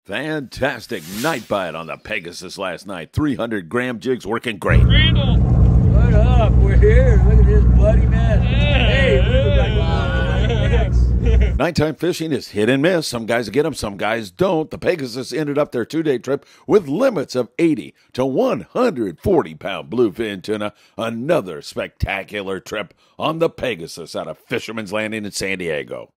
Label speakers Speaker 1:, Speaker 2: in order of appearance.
Speaker 1: Fantastic night bite on the Pegasus last night. 300-gram jigs working great.
Speaker 2: Randall!
Speaker 3: What up? We're here. Look at this bloody mess. Hey, we look like we're on the next.
Speaker 1: Nighttime fishing is hit and miss. Some guys get them, some guys don't. The Pegasus ended up their 2-day trip with limits of 80 to 140-pound bluefin tuna. Another spectacular trip on the Pegasus out of Fisherman's Landing in San Diego.